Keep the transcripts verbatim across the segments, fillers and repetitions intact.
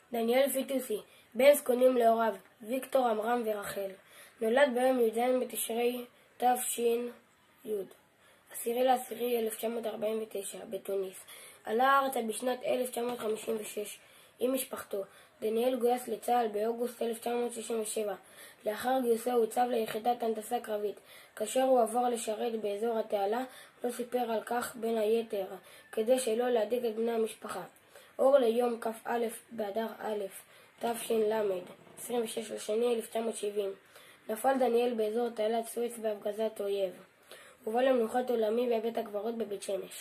דניאל פיטוסי, בן זקונים להוריו, ויקטור, עמרם ורחל. נולד ביום י"ז בתשרי תש"י, עשירי לעשירי אלף תשע מאות ארבעים ותשע, בתוניס. עלה ארצה בשנת אלף תשע מאות חמישים ושש עם משפחתו. דניאל גויס לצה"ל באוגוסט אלף תשע מאות שישים ושבע. לאחר גיוסו הוצב ליחידת הנדסה קרבית. כאשר הוא עבר לשרת באזור התעלה, לא סיפר על כך בין היתר, כדי שלא להדאיג את בני המשפחה. אור ליום כ"א באדר א' תש"ל, עשרים ושש לפברואר אלף תשע מאות שבעים. נפל דניאל באזור תעלת סואץ בהפגזת אויב. הובא למנוחת עולמי בבית הקברות בבית שמש.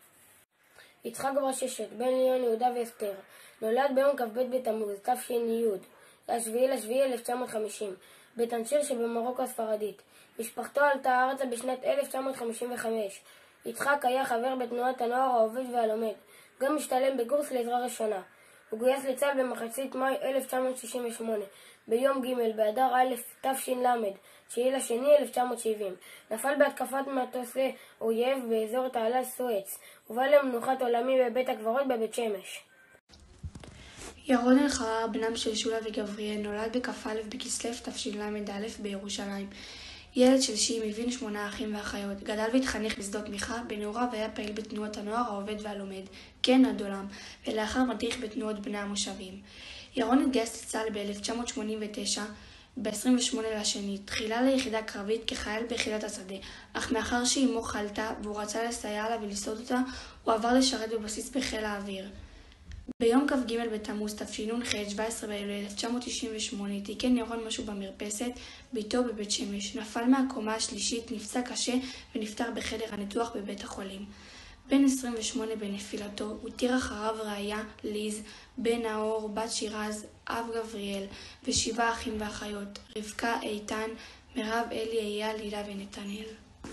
יצחק ברששת, בן ליאון יהודה ואסתר, נולד ביום כ"ב בתמוז תש"י, השביעי לשביעי אלף תשע מאות חמישים, בטנשיר שבמרוקו הספרדית. משפחתו עלתה ארצה בשנת אלף תשע מאות חמישים וחמש. יצחק היה חבר בתנועת הנוער העובד והלומד, גם משתלם בקורס לעזרה ראשונה. הוא גויס לצה"ל במחצית מאי אלף תשע מאות שישים ושמונה. ביום ג' באדר א' תש"ל, תשיעי לפברואר אלף תשע מאות שבעים. נפל בהתקפת מטוסי אויב באזור תעלת סואץ. הובא למנוחת עולמי בבית הקברות בבית שמש. ירון אלחרר, בנם של שולה וגבריאל, נולד בכ"א בכסלו תשל"א בירושלים. ילד של שי מבין שמונה אחים ואחיות. גדל והתחנך בשדות מיכה. בנעוריו היה פעיל בתנועות הנוער העובד והלומד, כן עד עולם, ולאחר מדריך בתנועות בני המושבים. ירון התגייס לצה"ל ב-אלף תשע מאות שמונים ותשע, ב-עשרים ושמונה לשני, תחילה ליחידה קרבית כחייל ביחידת השדה, אך מאחר שאימו חלתה והוא רצה לסייע לה ולסעוד אותה, הוא עבר לשרת בבסיס בחיל האוויר. ביום כ"ג בתמוז תשנ"ח, שבעה עשר ביולי אלף תשע מאות תשעים ושמונה, תיקן ירון משהו במרפסת ביתו בבית שמש. נפל מהקומה השלישית, נפצע קשה ונפטר בחדר הניתוח בבית החולים. בן עשרים ושמונה בנפילתו, הותיר אחריו רעיה ליז, בן נאור, בת שירז, אב גבריאל ושבעה אחים ואחיות, רבקה, איתן, מירב, אלי, אייל, לילה ונתנאל.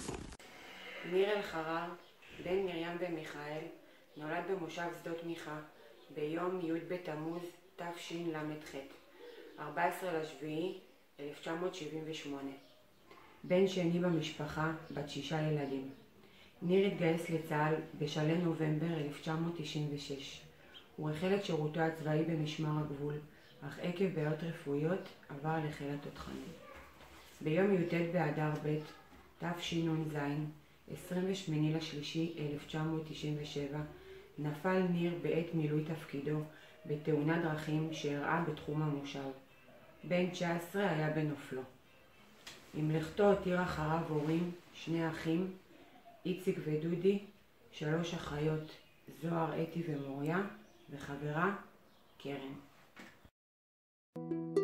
ניר אלחרר, בן מרים ומיכאל, נולד במושב שדות מיכה ביום י' בתמוז תשל"ח, ארבעה עשר לשביעי אלף תשע מאות שבעים ושמונה. בן שני במשפחה, בת שישה ילדים. ניר התגייס לצה"ל בשלהי נובמבר אלף תשע מאות תשעים ושש. הוא החל את שירותו הצבאי במשמר הגבול, אך עקב בעיות רפואיות עבר לחיל התותחנים. ביום י"ט באדר ב' תשנ"ז, עשרים ושמונה לשלישי אלף תשע מאות תשעים ושבע, נפל ניר בעת מילוי תפקידו בתאונת דרכים שאירעה בתחום המושב. בן תשע עשרה היה בנופלו. עם לכתו הותיר אחריו הורים, שני אחים, איציק ודודי, שלוש אחיות, זוהר, אתי ומוריה, וחברה, קרן.